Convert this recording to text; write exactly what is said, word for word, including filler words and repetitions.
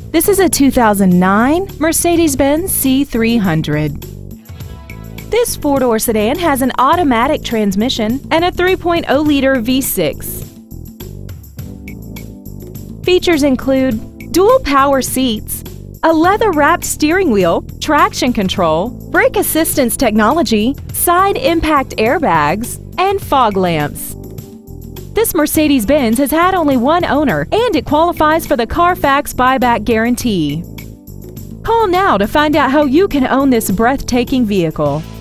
This is a two thousand nine Mercedes-Benz C three hundred. This four-door sedan has an automatic transmission and a three point oh liter V six. Features include dual power seats, a leather-wrapped steering wheel, traction control, brake assistance technology, side impact airbags, and fog lamps. This Mercedes-Benz has had only one owner and it qualifies for the Carfax buyback guarantee. Call now to find out how you can own this breathtaking vehicle.